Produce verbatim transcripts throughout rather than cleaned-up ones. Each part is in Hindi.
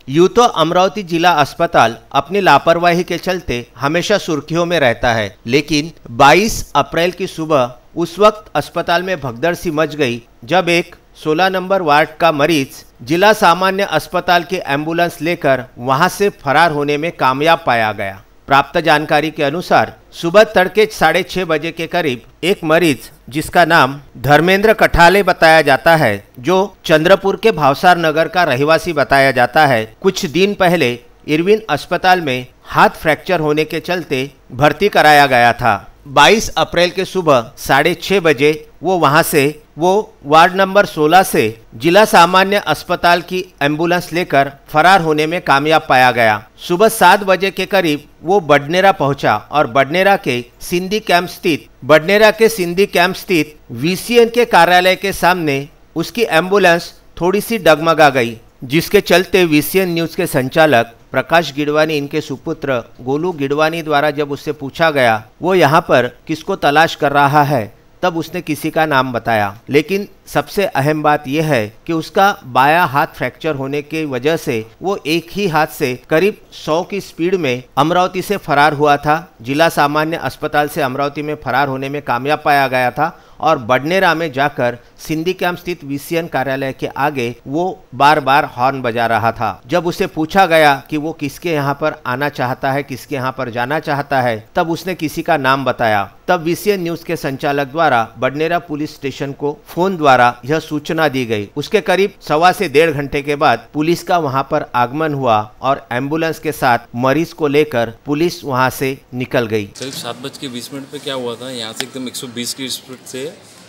यूं तो अमरावती जिला अस्पताल अपनी लापरवाही के चलते हमेशा सुर्खियों में रहता है, लेकिन बाईस अप्रैल की सुबह उस वक्त अस्पताल में भगदड़ सी मच गई जब एक सोलह नंबर वार्ड का मरीज जिला सामान्य अस्पताल की एम्बुलेंस लेकर वहां से फरार होने में कामयाब पाया गया। प्राप्त जानकारी के अनुसार सुबह तड़के साढ़े छह बजे के करीब एक मरीज जिसका नाम धर्मेंद्र कठाले बताया जाता है, जो चंद्रपुर के भावसार नगर का रहवासी बताया जाता है, कुछ दिन पहले इरविन अस्पताल में हाथ फ्रैक्चर होने के चलते भर्ती कराया गया था। बाईस अप्रैल के सुबह साढ़े छह बजे वो वहां से वो वार्ड नंबर सोलह से जिला सामान्य अस्पताल की एम्बुलेंस लेकर फरार होने में कामयाब पाया गया। सुबह सात बजे के करीब वो बडनेरा पहुंचा और बडनेरा के सिंधी कैंप स्थित बडनेरा के सिंधी कैंप स्थित वीसीएन के कार्यालय के सामने उसकी एम्बुलेंस थोड़ी सी डगमगा गई, जिसके चलते वीसीएन न्यूज के संचालक प्रकाश गिडवानी इनके सुपुत्र गोलू गिडवानी द्वारा जब उससे पूछा गया वो यहाँ पर किसको तलाश कर रहा है, तब उसने किसी का नाम बताया। लेकिन सबसे अहम बात यह है कि उसका बायां हाथ फ्रैक्चर होने की वजह से वो एक ही हाथ से करीब सौ की स्पीड में अमरावती से फरार हुआ था। जिला सामान्य अस्पताल से अमरावती में फरार होने में कामयाब पाया गया था और बडनेरा में जाकर सिंधी कैंप स्थित वीसीएन कार्यालय के आगे वो बार बार हॉर्न बजा रहा था। जब उसे पूछा गया कि वो किसके यहाँ पर आना चाहता है, किसके यहाँ पर जाना चाहता है, तब उसने किसी का नाम बताया। तब वीसीएन न्यूज के संचालक द्वारा बडनेरा पुलिस स्टेशन को फोन द्वारा यह सूचना दी गई। उसके करीब सवा से डेढ़ घंटे के बाद पुलिस का वहां पर आगमन हुआ और एम्बुलेंस के साथ मरीज को लेकर पुलिस वहां से निकल गई। करीब सात बज के बीस मिनट पे क्या हुआ था, यहाँ से एकदम एक सौ बीस की स्पीड से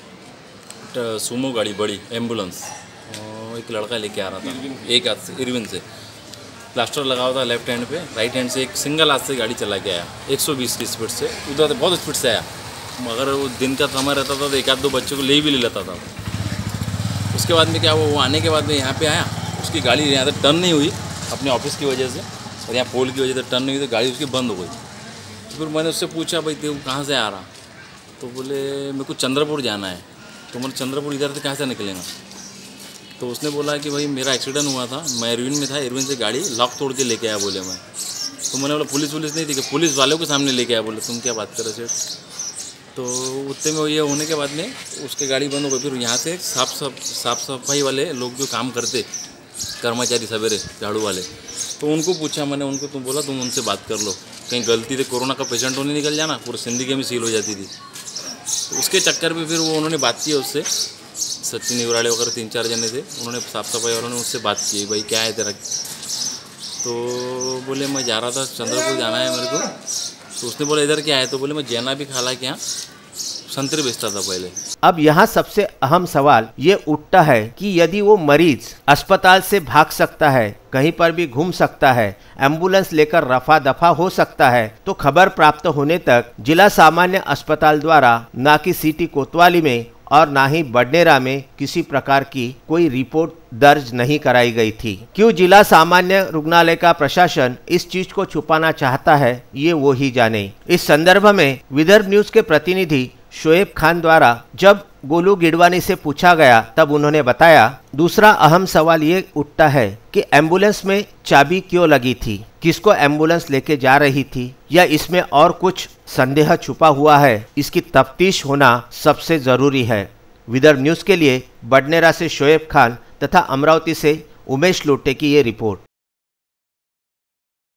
सुमो गाड़ी बड़ी एम्बुलेंस एक लड़का लेके आ रहा था, एक हाथ से इरविन से प्लास्टर लगा हुआ था लेफ्ट हैंड पे, राइट हैंड से एक सिंगल हाथ से गाड़ी चला के आया एक सौ बीस की स्पीड से। उधर बहुत स्पीड से आया, मगर वो दिन का समय रहता था तो एक आध दो बच्चों को ले भी ले लेता था। उसके बाद में क्या हुआ, वो आने के बाद में यहाँ पे आया, उसकी गाड़ी यहाँ से टर्न नहीं हुई अपने ऑफिस की वजह से और यहाँ पोल की वजह से टर्न नहीं हुई तो गाड़ी उसकी बंद हो गई। तो फिर मैंने उससे पूछा, भाई तू कहाँ से आ रहा, तो बोले मेरे को चंद्रपुर जाना है। तो मैंने चंद्रपुर इधर से कहाँ से निकलेगा, तो उसने बोला कि भाई मेरा एक्सीडेंट हुआ था, मैं इरविन में था, इरविन से गाड़ी लॉक तोड़ के लेके आया बोले मैं। तो मैंने बोला पुलिस पुलिस नहीं थी कि पुलिस वालों के सामने लेके आया। बोले तुम क्या बात कर रहे थे। तो उतने में ये होने के बाद में उसकी गाड़ी बंद हो गई। फिर यहाँ से साफ साफ साफ सफाई वाले लोग जो काम करते कर्मचारी सवेरे झाड़ू वाले, तो उनको पूछा मैंने, उनको तुम बोला तुम उनसे बात कर लो, कहीं गलती से कोरोना का पेशेंट होने निकल जाना, पूरे सिंधी के में सील हो जाती थी। तो उसके चक्कर में फिर वो उन्होंने बात की उससे, सचिन निवराले वगैरह तीन चार जने थे, उन्होंने साफ सफाई वालों ने उससे बात की, भाई क्या है तेरा। तो बोले मैं जा रहा था चंद्रपुर जाना है मेरे को। तो उसने बोला इधर क्या है, तो बोले मैं जैना भी खाला के यहाँ संतरे बेचता था पहले। अब यहाँ सबसे अहम सवाल ये उठता है कि यदि वो मरीज अस्पताल से भाग सकता है, कहीं पर भी घूम सकता है, एम्बुलेंस लेकर रफा दफा हो सकता है, तो खबर प्राप्त होने तक जिला सामान्य अस्पताल द्वारा ना कि सिटी कोतवाली में और ना ही बडनेरा में किसी प्रकार की कोई रिपोर्ट दर्ज नहीं कराई गई थी। क्यों जिला सामान्य रुग्णालय का प्रशासन इस चीज को छुपाना चाहता है, ये वो ही जाने। इस संदर्भ में विदर्भ न्यूज के प्रतिनिधि शोएब खान द्वारा जब गोलू गिडवानी से पूछा गया तब उन्होंने बताया, दूसरा अहम सवाल ये उठता है कि एम्बुलेंस में चाबी क्यों लगी थी, किसको एम्बुलेंस लेके जा रही थी, या इसमें और कुछ संदेह छुपा हुआ है, इसकी तफ्तीश होना सबसे जरूरी है। विदर्भ न्यूज के लिए बडनेरा से शोएब खान तथा अमरावती से उमेश लोटे की ये रिपोर्ट।